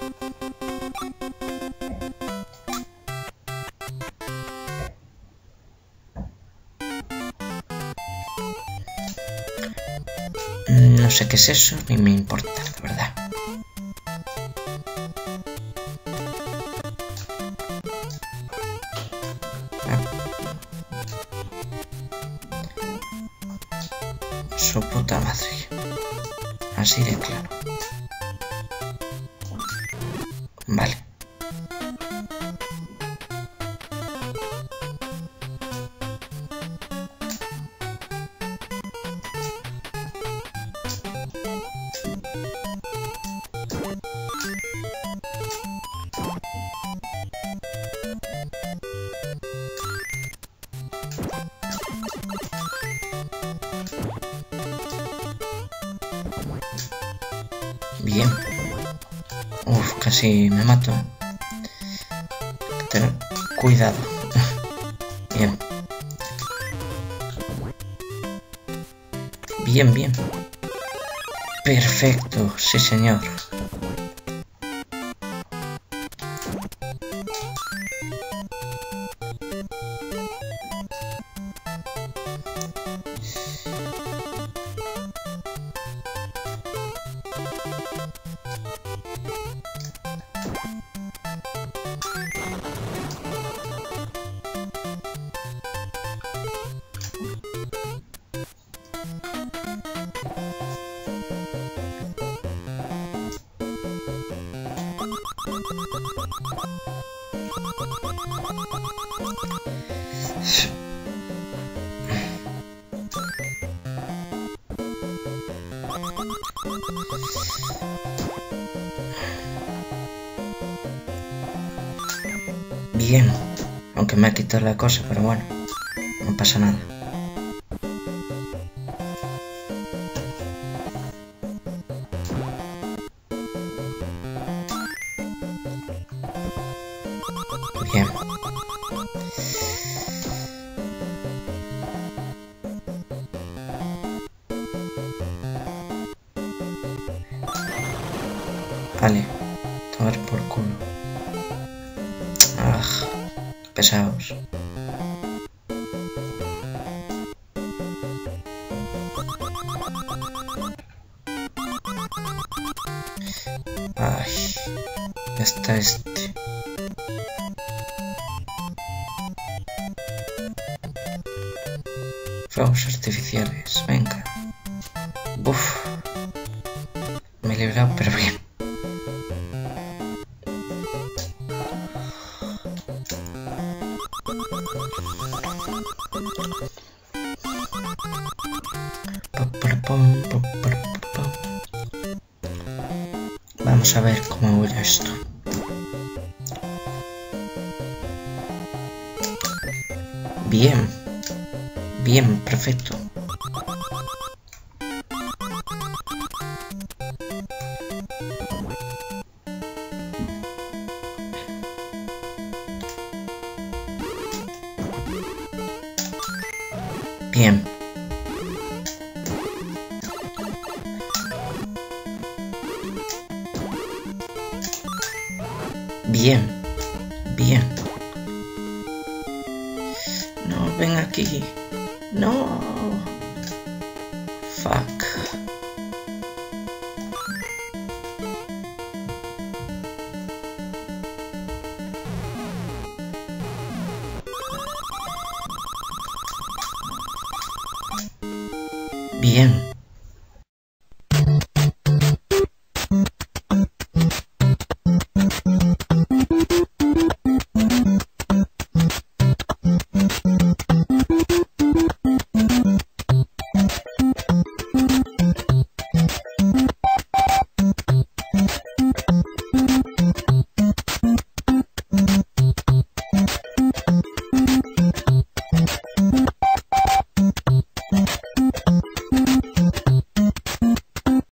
No sé qué es eso, ni me importa, la verdad. Su puta madre. Así de claro. Vale. Bien. Uf, casi me mato. Tener cuidado. Bien. Bien, bien. Perfecto, sí señor. Bien, aunque me ha quitado la cosa, pero bueno, no pasa nada. Bien. Vale, tomar por culo. Ah, pesados. Ay, ya está este. Fuegos artificiales, venga. Uf, me he librado, pero bien. Vamos a ver cómo voy a esto. Bien. Bien, perfecto. Bien. Bien. Bien. No, ven aquí. No. Fuck. Bien.